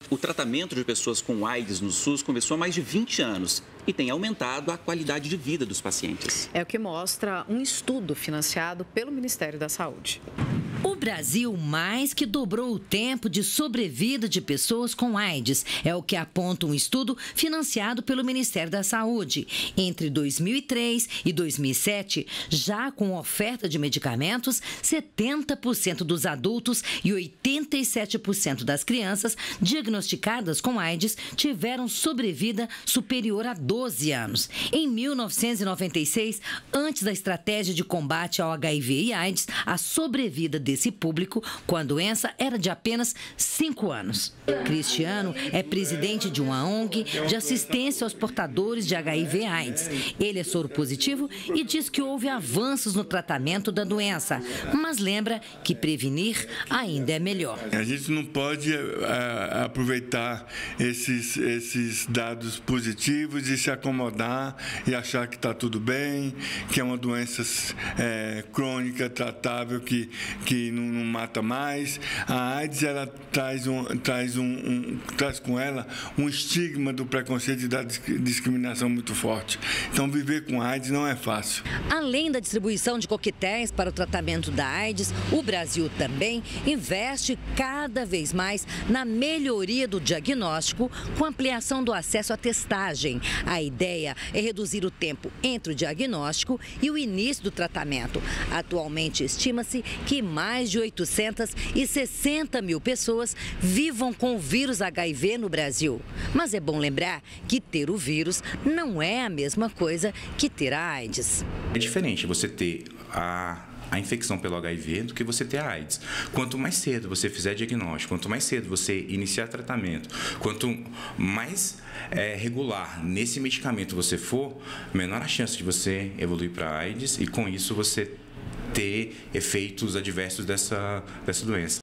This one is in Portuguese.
O tratamento de pessoas com AIDS no SUS começou há mais de 20 anos e tem aumentado a qualidade de vida dos pacientes. É o que mostra um estudo financiado pelo Ministério da Saúde. O Brasil mais que dobrou o tempo de sobrevida de pessoas com AIDS. É o que aponta um estudo financiado pelo Ministério da Saúde. Entre 2003 e 2007, já com oferta de medicamentos, 70% dos adultos e 87% das crianças diagnosticadas com AIDS tiveram sobrevida superior a 12 anos. Em 1996, antes da estratégia de combate ao HIV e AIDS, a sobrevida desse público com a doença era de apenas 5 anos. Cristiano é presidente de uma ONG de assistência aos portadores de HIV/AIDS. Ele é soro positivo e diz que houve avanços no tratamento da doença, mas lembra que prevenir ainda é melhor. A gente não pode aproveitar esses dados positivos e se acomodar e achar que está tudo bem, que é uma doença crônica, tratável, que não mata mais. A AIDS, ela traz com ela um estigma do preconceito e da discriminação muito forte. Então, viver com AIDS não é fácil. Além da distribuição de coquetéis para o tratamento da AIDS, o Brasil também investe cada vez mais na melhoria do diagnóstico com ampliação do acesso à testagem. A ideia é reduzir o tempo entre o diagnóstico e o início do tratamento. Atualmente, estima-se que mais de 860 mil pessoas vivam com o vírus HIV no Brasil. Mas é bom lembrar que ter o vírus não é a mesma coisa que ter a AIDS. É diferente você ter a infecção pelo HIV do que você ter a AIDS. Quanto mais cedo você fizer diagnóstico, quanto mais cedo você iniciar tratamento, quanto mais regular nesse medicamento você for, menor a chance de você evoluir para a AIDS e com isso você ter efeitos adversos dessa doença.